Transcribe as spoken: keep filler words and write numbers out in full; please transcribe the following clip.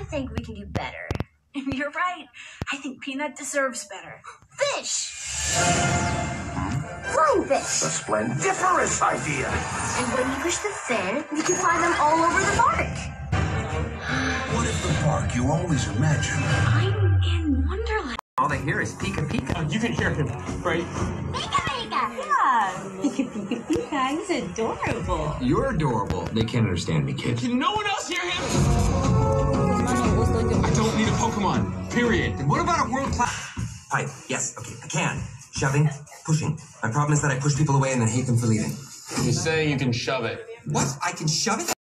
think we can do better. You're right. I think Peanut deserves better. Fish! Flying fish! A splendiferous idea! And when you push the fan, you can find them all over the park. What if the park you always imagined? I'm in Wonderland. All they hear is Pika Pika. Oh, you can hear him, right? Pika Pika! Yeah, Pika Pika Pika, he's adorable. You're adorable. They can't understand me, kid. Can no one else hear him? I don't need a Pokemon, period. What about a world class? Pipe, yes, okay, I can. Shoving, pushing. My problem is that I push people away and then hate them for leaving. You say you can shove it. What? I can shove it?